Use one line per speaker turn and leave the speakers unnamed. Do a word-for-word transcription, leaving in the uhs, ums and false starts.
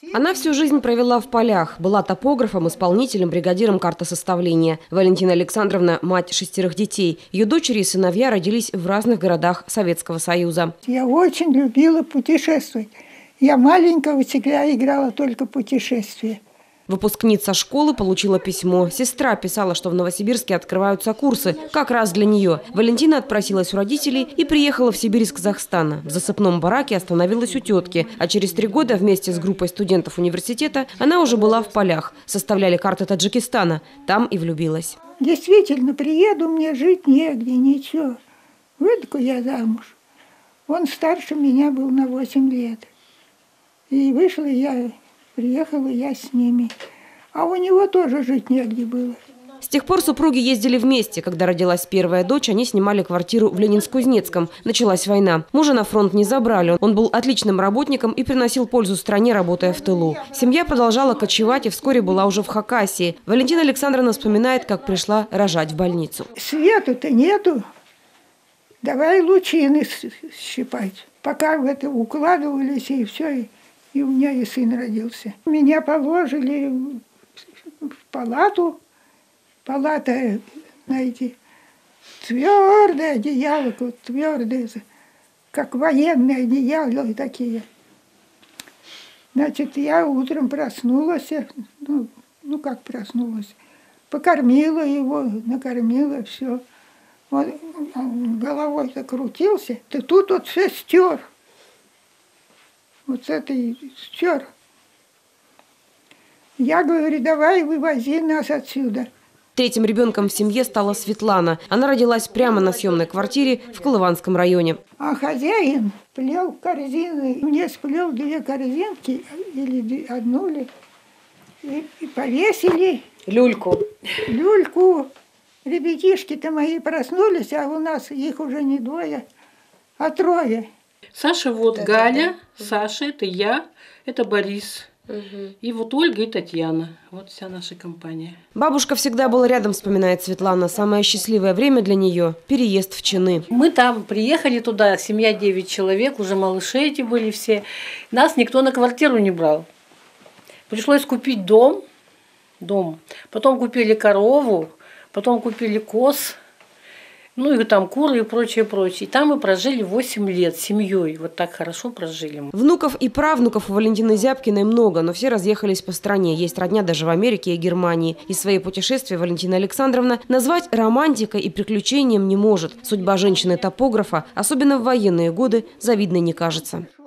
Она всю жизнь провела в полях. Была топографом, исполнителем, бригадиром картосоставления. Валентина Александровна – мать шестерых детей. Ее дочери и сыновья родились в разных городах Советского Союза.
Я очень любила путешествовать. Я маленького всегда играла только путешествия.
Выпускница школы получила письмо. Сестра писала, что в Новосибирске открываются курсы. Как раз для нее. Валентина отпросилась у родителей и приехала в Сибирь из Казахстана. В засыпном бараке остановилась у тетки. А через три года вместе с группой студентов университета она уже была в полях. Составляли карты Таджикистана. Там и влюбилась.
Действительно, приеду, мне жить негде, ничего. Выйду я замуж. Он старше меня был на восемь лет. И вышла я... Приехала я с ними. А у него тоже жить негде было.
С тех пор супруги ездили вместе. Когда родилась первая дочь, они снимали квартиру в Ленинск-Кузнецком. Началась война. Мужа на фронт не забрали. Он был отличным работником и приносил пользу стране, работая в тылу. Семья продолжала кочевать и вскоре была уже в Хакасии. Валентина Александровна вспоминает, как пришла рожать в больницу.
Свету-то нету. Давай лучины щипать. Пока в это укладывались, и все, и у меня и сын родился. Меня положили в палату. Палата, знаете, твердое одеяло, вот твердое, как военные одеяла такие. Значит, я утром проснулась, ну, ну как проснулась, покормила его, накормила, все. Он, он головой-то крутился, то тут вот все стер. Вот с этой стер. Я говорю, давай вывози нас отсюда.
Третьим ребенком в семье стала Светлана. Она родилась прямо на съемной квартире в Колыванском районе.
А хозяин плел корзины. Мне сплел две корзинки, или одну ли, и, и повесили.
Люльку.
Люльку. Ребятишки-то мои проснулись, а у нас их уже не двое, а трое.
Саша, вот
да,
Галя,
да.
Саша, это я, это Борис.
Угу.
И вот Ольга и Татьяна. Вот вся наша компания.
Бабушка всегда была рядом, вспоминает Светлана. Самое счастливое время для нее – переезд в Чины.
Мы там приехали туда, семья девять человек, уже малыши эти были все. Нас никто на квартиру не брал. Пришлось купить дом, дом. Потом купили корову, потом купили коз. Ну и там куры и прочее, прочее. И там мы прожили восемь лет с семьей. Вот так хорошо прожили.
Внуков и правнуков у Валентины Зябкиной много, но все разъехались по стране. Есть родня даже в Америке и Германии. И свои путешествия Валентина Александровна назвать романтикой и приключением не может. Судьба женщины-топографа, особенно в военные годы, завидной не кажется.